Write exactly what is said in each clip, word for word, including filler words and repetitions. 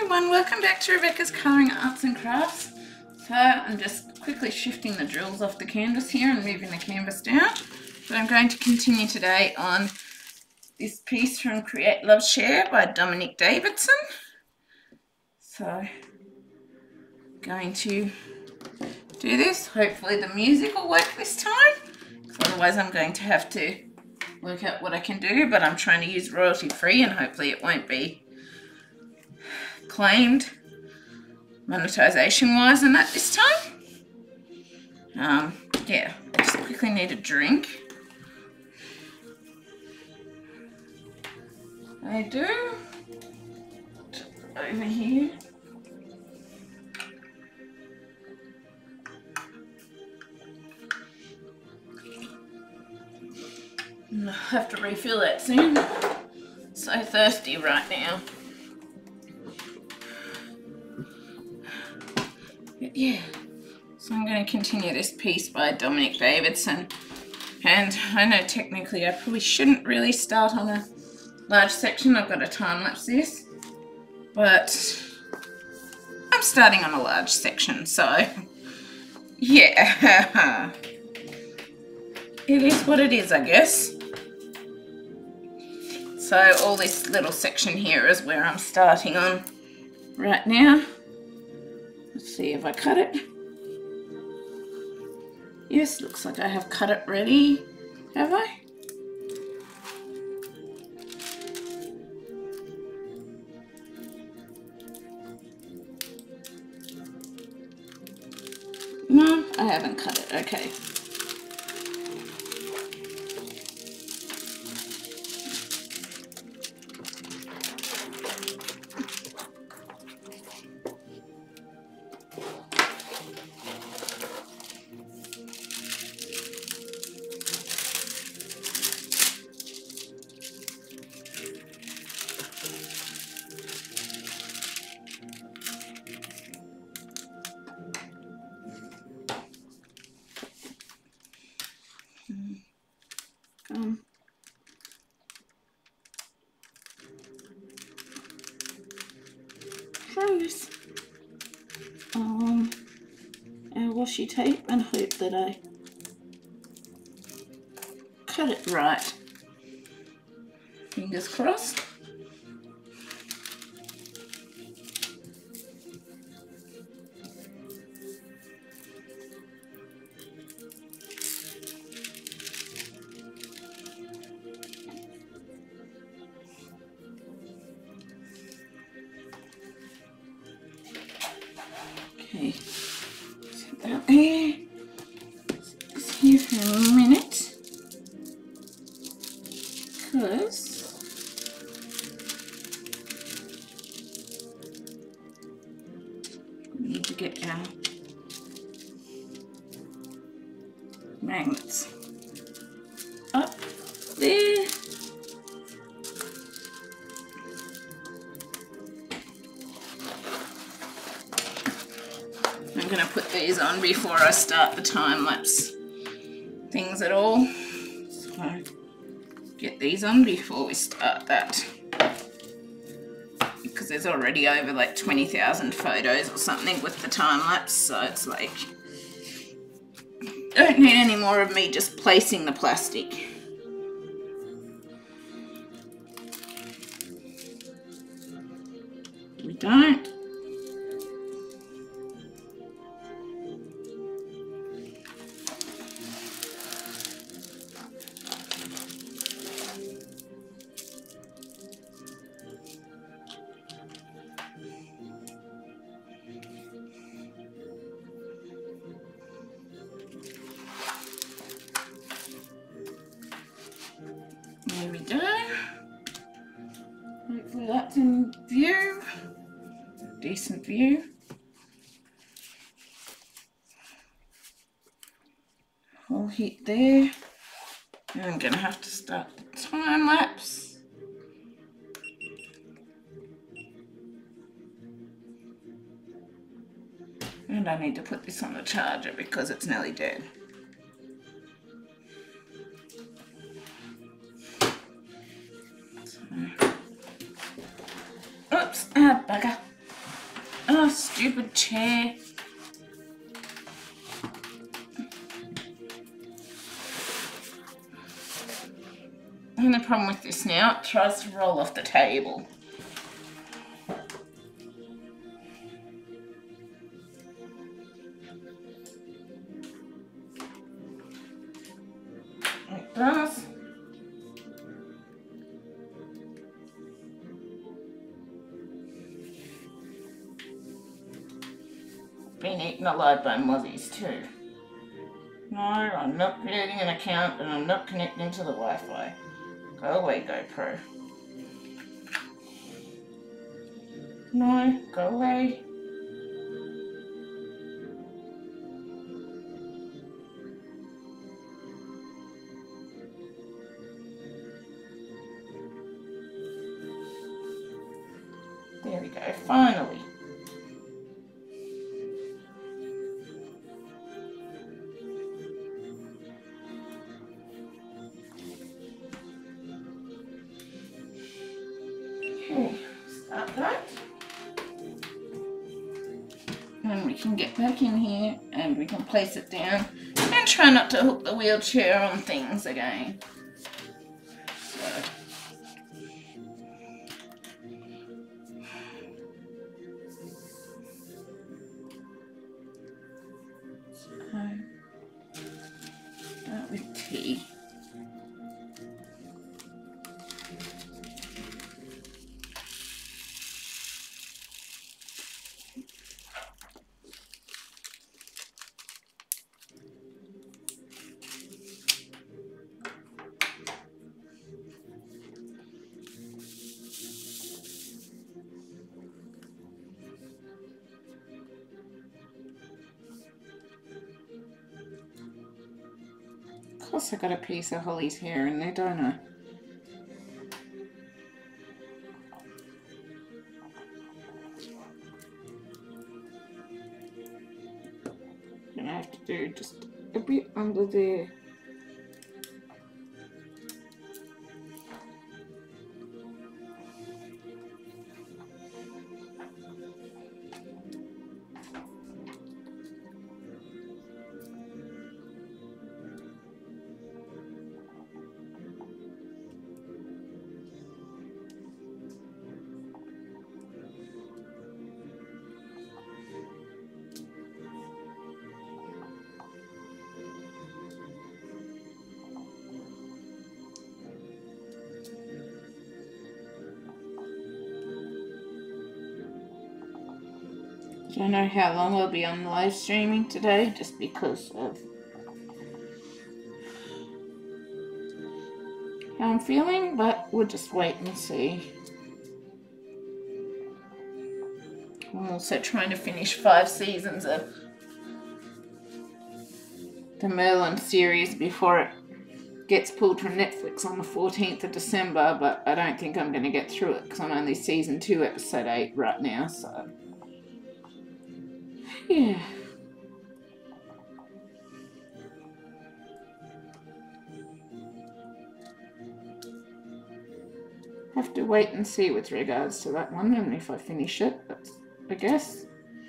everyone, welcome back to Rebecca's Colouring Arts and Crafts. So I'm just quickly shifting the drills off the canvas here and moving the canvas down. But I'm going to continue today on this piece from Create, Love, Share by Dominic Davidson. So going to do this. Hopefully the music will work this time, because otherwise I'm going to have to work out what I can do, but I'm trying to use royalty free and hopefully it won't be claimed monetization wise and that this time. Um, yeah, I just quickly need a drink. I do. Over here. I'll have to refill that soon. So thirsty right now. But yeah, so I'm going to continue this piece by Dominic Davidson. And I know technically I probably shouldn't really start on a large section. I've got to time lapse this. But I'm starting on a large section, so yeah. It is what it is, I guess. So all this little section here is where I'm starting on right now. Let's see if I cut it. Yes, looks like I have cut it ready. Have I? No, I haven't cut it. Okay. Um, froze um, our washi tape and hope that I cut it right. Fingers crossed. Okay, set that there. It's here for a minute because we need to get our magnets up there. I'm going to put these on before I start the time-lapse things at all. So get these on before we start that. Because there's already over like twenty thousand photos or something with the time-lapse, so it's like, don't need any more of me just placing the plastic. We don't. There we go. Hopefully that's in view. Decent view. I'll hit there. And I'm going to have to start the time lapse. And I need to put this on the charger because it's nearly dead. Oops, ah, bugger. Oh, stupid chair. And the problem with this now, it tries to roll off the table. It does. Been eaten alive by mozzies too. No, I'm not creating an account and I'm not connecting to the Wi-Fi. Go away, GoPro. No, go away. There we go, finally. Okay, start that. And we can get back in here and we can place it down and try not to hook the wheelchair on things again. So. Start with tea. Of course I got a piece of Holly's hair in there, don't I? I'm gonna have to do just a bit under there. I don't know how long I'll be on live streaming today, just because of how I'm feeling, but we'll just wait and see. I'm also trying to finish five seasons of the Merlin series before it gets pulled from Netflix on the fourteenth of December, but I don't think I'm going to get through it because I'm only season two, episode eight right now, so yeah. Have to wait and see with regards to that one, and if I finish it, that's, I guess.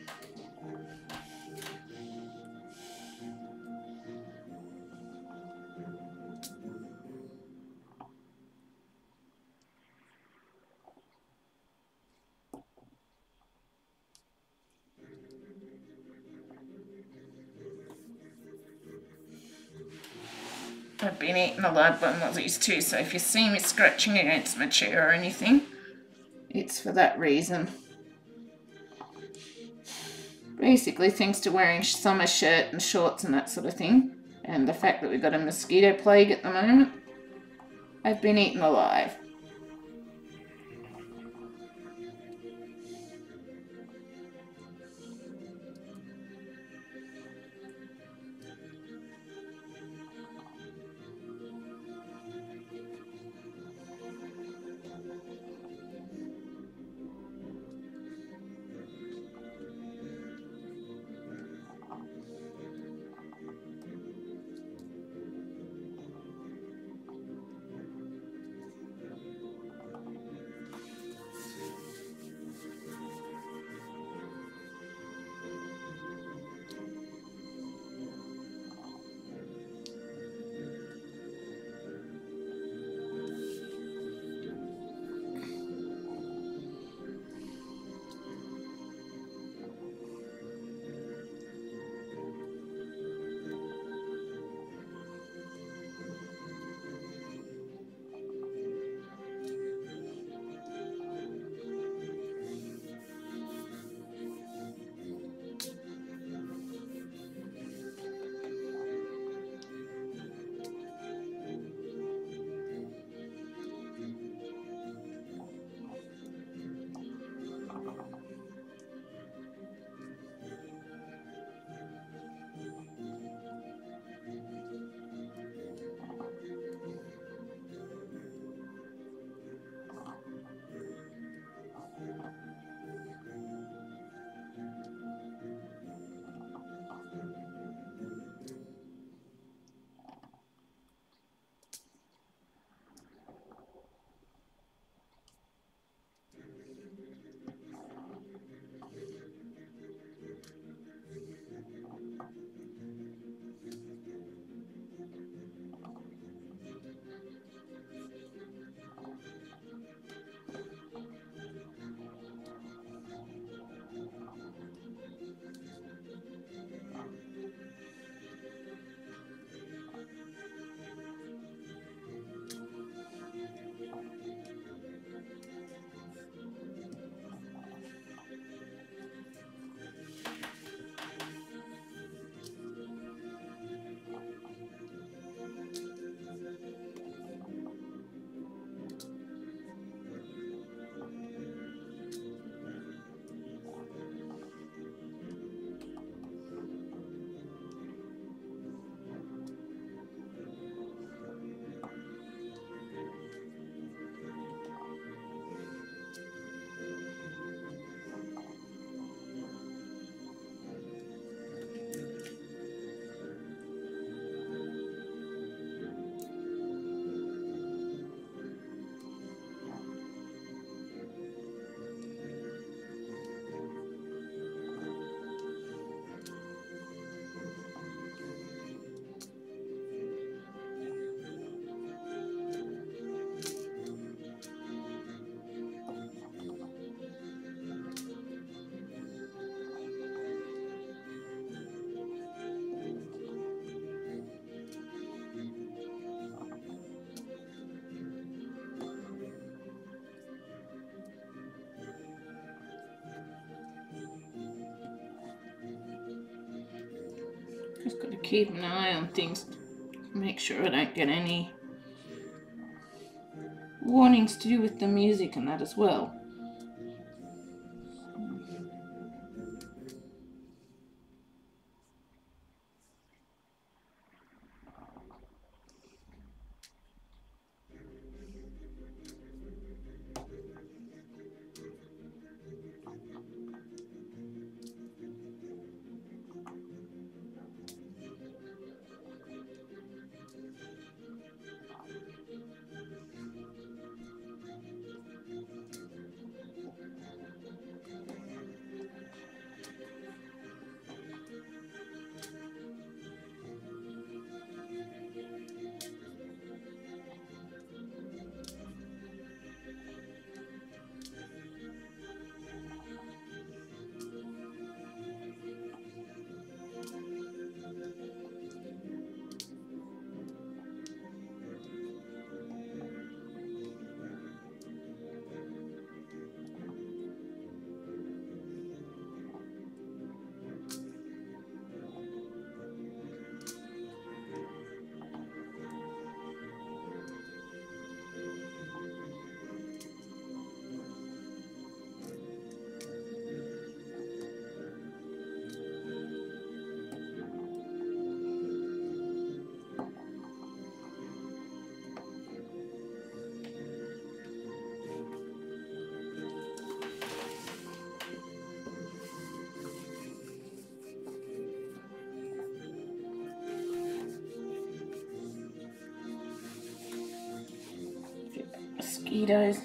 I've been eaten alive by mozzies too, so if you see me scratching against my chair or anything, it's for that reason. Basically, thanks to wearing summer shirt and shorts and that sort of thing, and the fact that we've got a mosquito plague at the moment, I've been eaten alive. Just got to keep an eye on things, make sure I don't get any warnings to do with the music and that as well. Mosquitoes.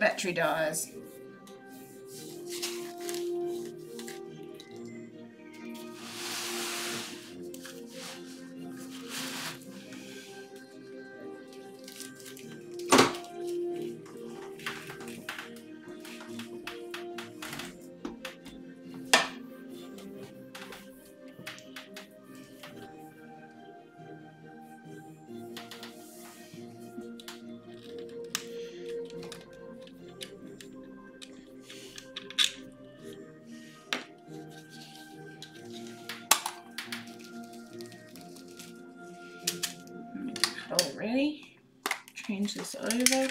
battery dies. Already change this over.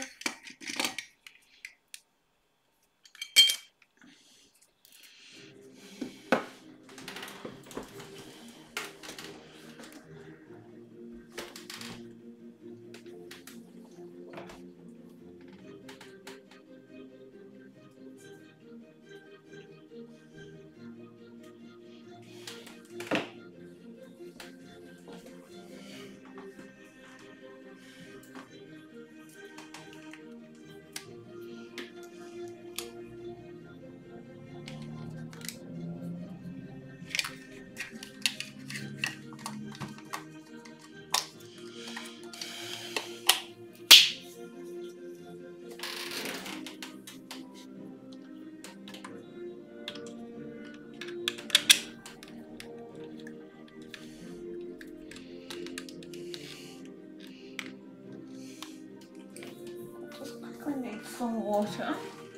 I need some water.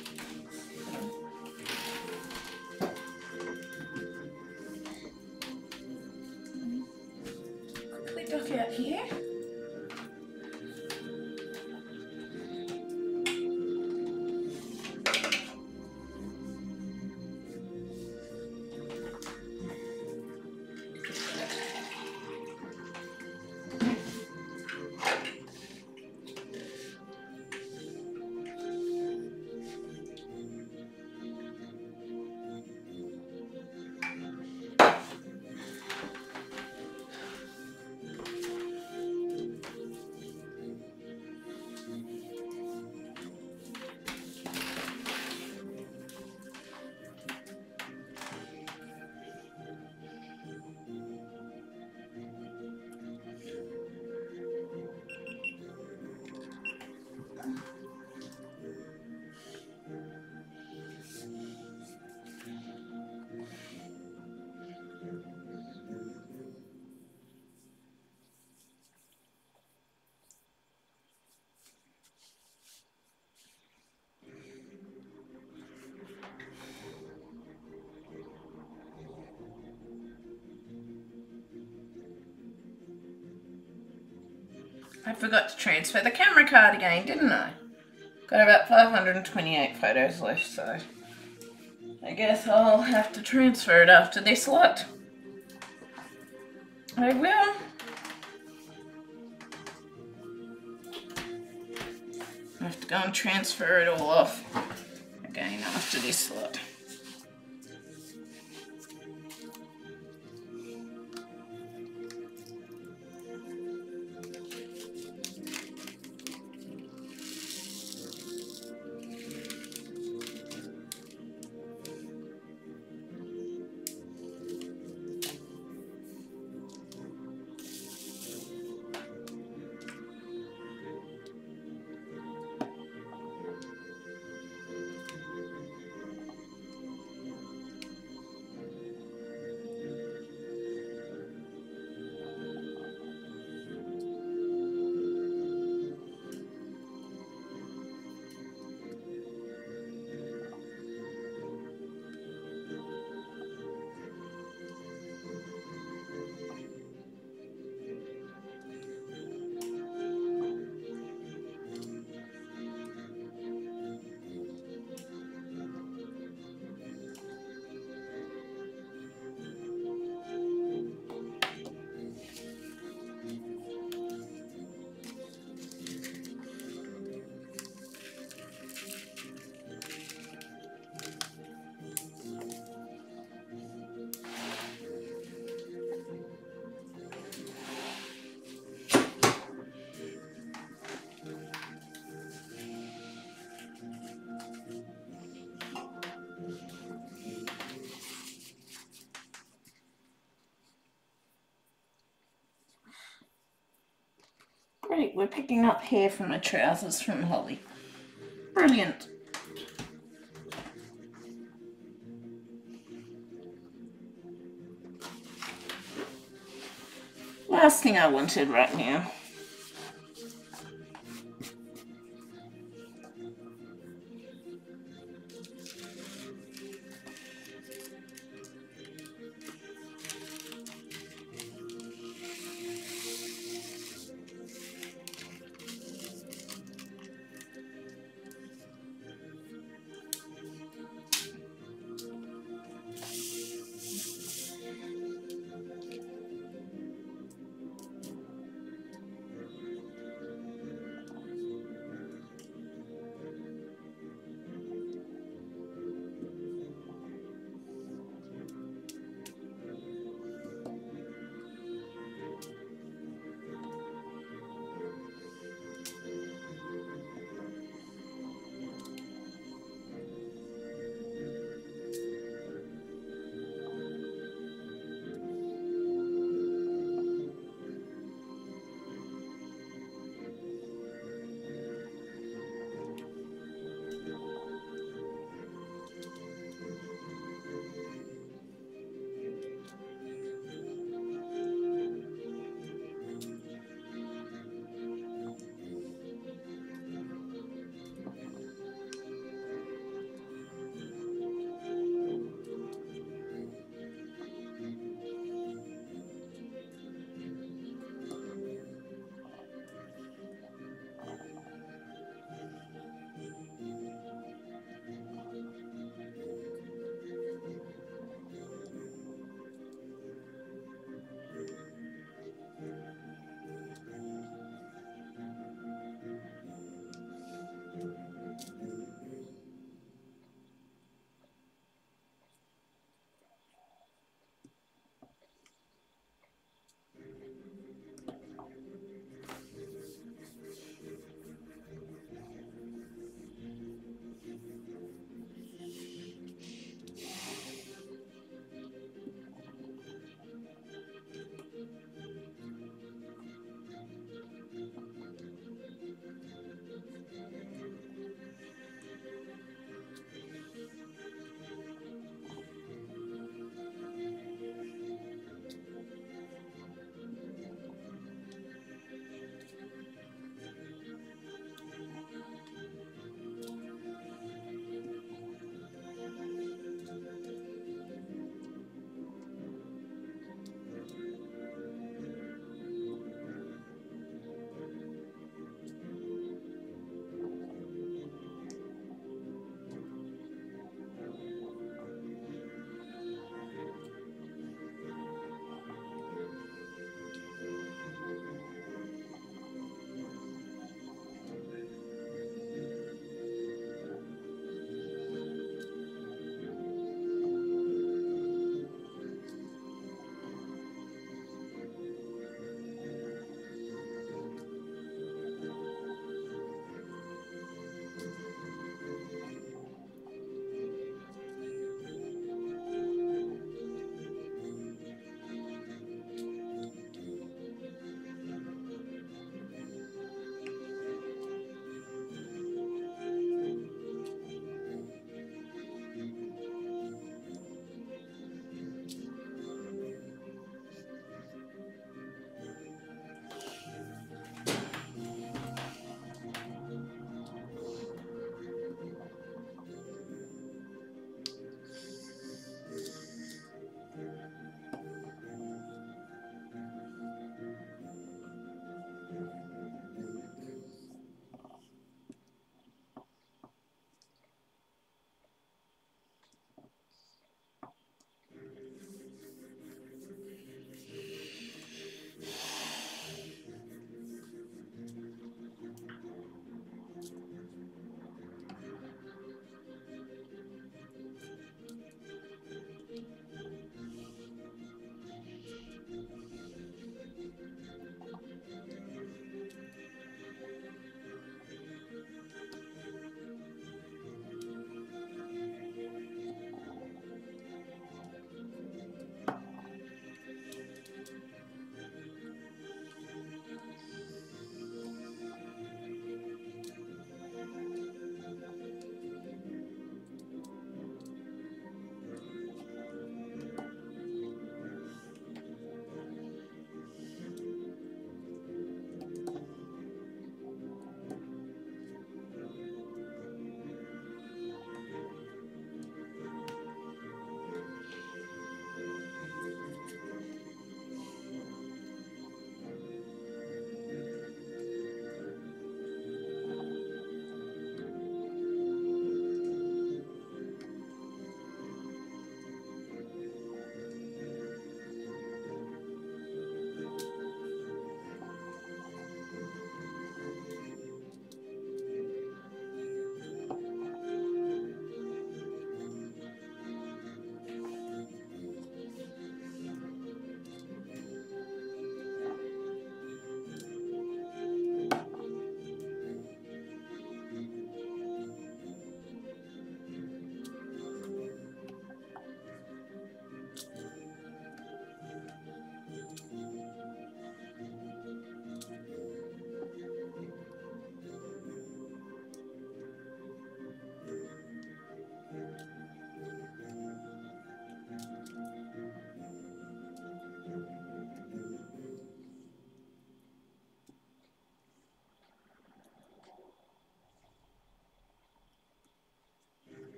Quickly duck out here. I forgot to transfer the camera card again, didn't I? Got about five hundred twenty-eight photos left, so I guess I'll have to transfer it after this lot. I will. I have to go and transfer it all off again after this lot. we're picking up hair from the trousers from Holly. Brilliant. Last thing I wanted right now.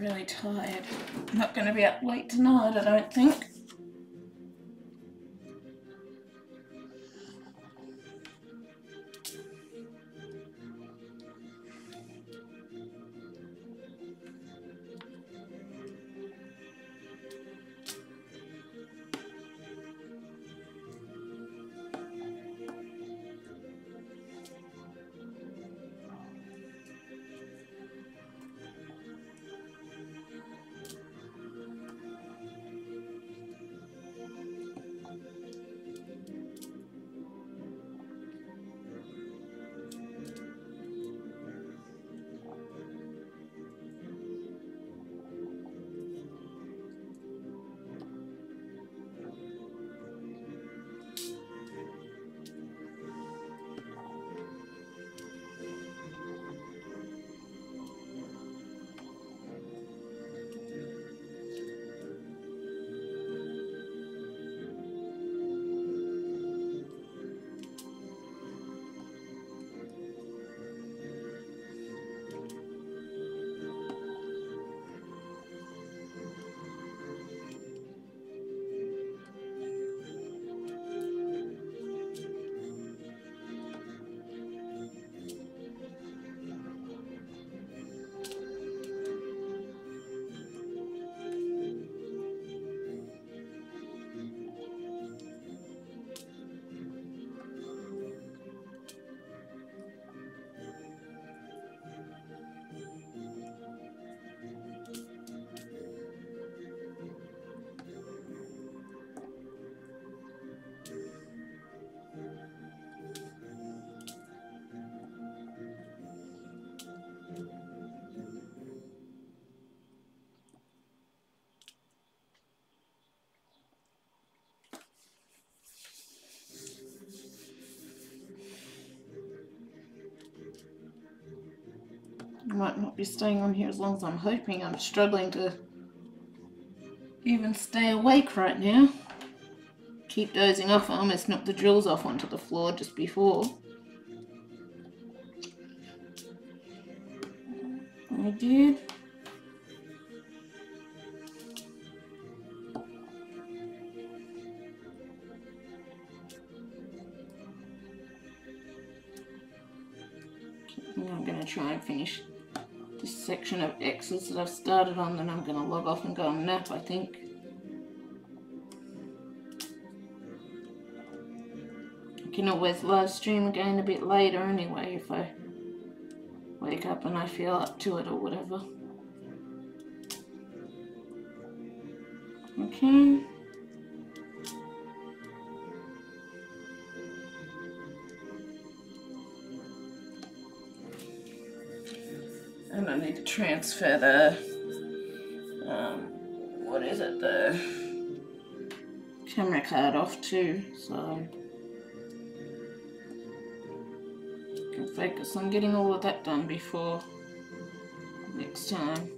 really tired. I'm not going to be up late tonight, I don't think. I might not be staying on here as long as I'm hoping. I'm struggling to even stay awake right now. Keep dozing off. I almost knocked the drills off onto the floor just before. I did. I'm going to try and finish this section of X's that I've started on, then I'm going to log off and go and nap, I think. I can always live stream again a bit later anyway if I wake up and I feel up to it or whatever. Okay. And I need to transfer the, um, what is it, the camera card off too, so I can focus on getting all of that done before next time.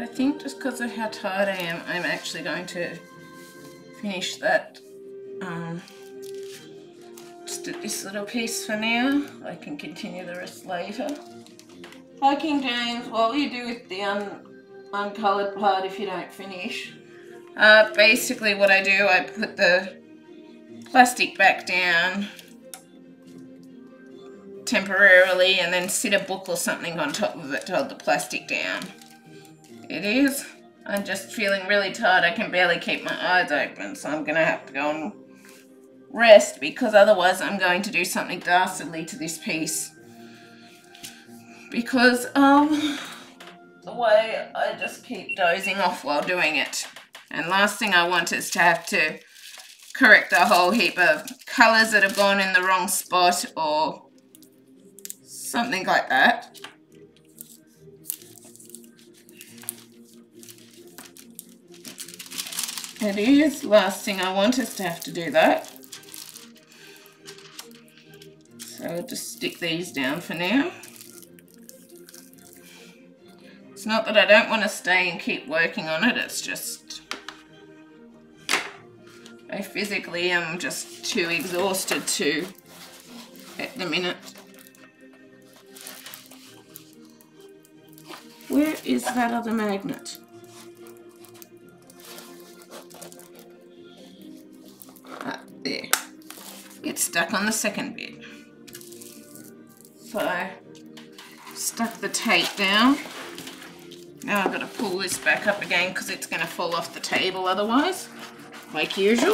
I think just because of how tired I am, I'm actually going to finish that um, just at this little piece for now. I can continue the rest later. Hi King James, what will you do with the un uncoloured part if you don't finish? Uh, basically what I do, I put the plastic back down temporarily and then sit a book or something on top of it to hold the plastic down. It is. I'm just feeling really tired. I can barely keep my eyes open, so I'm going to have to go and rest because otherwise I'm going to do something dastardly to this piece. Because of the way I just keep dozing off while doing it. And last thing I want is to have to correct a whole heap of colours that have gone in the wrong spot or something like that. It is. Last thing I want is to have to do that. So I'll just stick these down for now. It's not that I don't want to stay and keep working on it, it's just I physically am just too exhausted to at the minute. Where is that other magnet? Ah, there. It's stuck on the second bit. So, stuck the tape down. Now I've got to pull this back up again because it's going to fall off the table otherwise, like usual.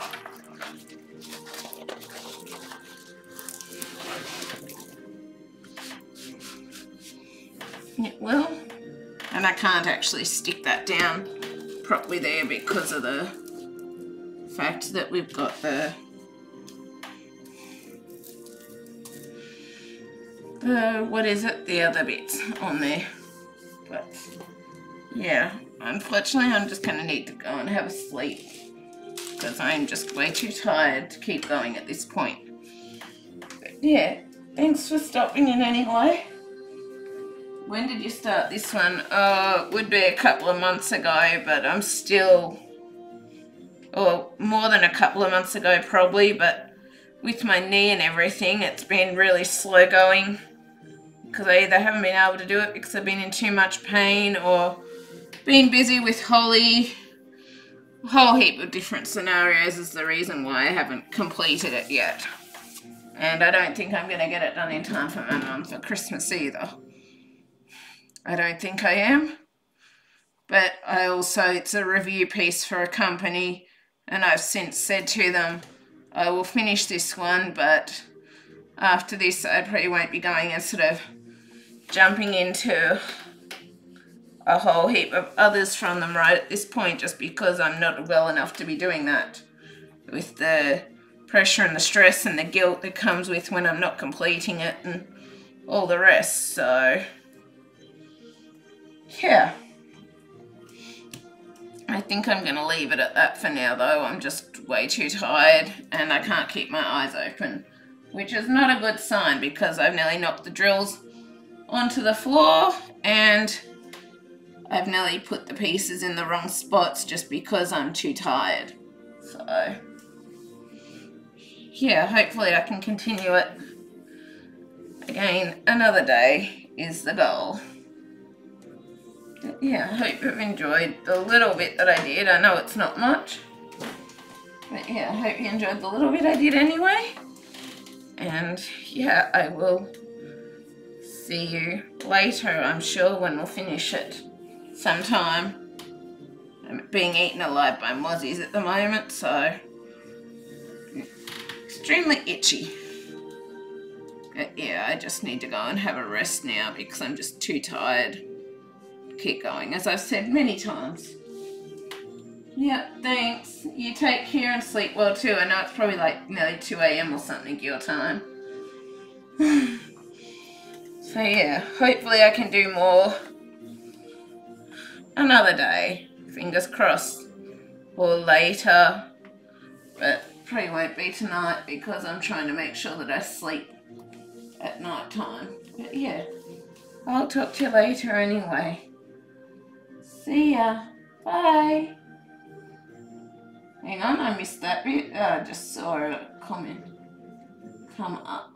It will. And I can't actually stick that down properly there because of the fact that we've got the the what is it? The other bits on there. But yeah, unfortunately I'm just going to need to go and have a sleep because I'm just way too tired to keep going at this point. But yeah, thanks for stopping in anyway. When did you start this one? Oh, it would be a couple of months ago, but I'm still, or more than a couple of months ago probably, but with my knee and everything, it's been really slow going. Because I either haven't been able to do it because I've been in too much pain or been busy with Holly. A whole heap of different scenarios is the reason why I haven't completed it yet. And I don't think I'm going to get it done in time for my mum for Christmas either. I don't think I am. But I also, it's a review piece for a company and I've since said to them, I will finish this one, but after this I probably won't be going and sort of jumping into a whole heap of others from them right at this point just because I'm not well enough to be doing that with the pressure and the stress and the guilt that comes with when I'm not completing it and all the rest. So yeah, I think I'm going to leave it at that for now though. I'm just way too tired and I can't keep my eyes open, which is not a good sign because I've nearly knocked the drills onto the floor and I've nearly put the pieces in the wrong spots just because I'm too tired. So yeah, hopefully I can continue it again another day is the goal. But yeah, I hope you've enjoyed the little bit that I did. I know it's not much, but yeah, I hope you enjoyed the little bit I did anyway. And yeah, I will see you later, I'm sure, when we'll finish it sometime. I'm being eaten alive by mozzies at the moment, so extremely itchy. But yeah, I just need to go and have a rest now because I'm just too tired to keep going, as I've said many times. Yeah, thanks. You take care and sleep well too. I know it's probably like nearly two A M or something your time. So yeah, hopefully I can do more another day. Fingers crossed. Or later. But probably won't be tonight because I'm trying to make sure that I sleep at night time. But yeah, I'll talk to you later anyway. See ya. Bye. Hang on, I missed that bit. Oh, I just saw a comment come up.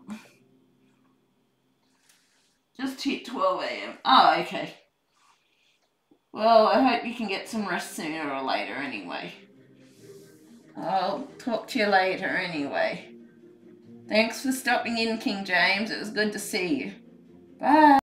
Just hit twelve A M Oh, okay. Well, I hope you can get some rest sooner or later anyway. I'll talk to you later anyway. Thanks for stopping in, King James. It was good to see you. Bye.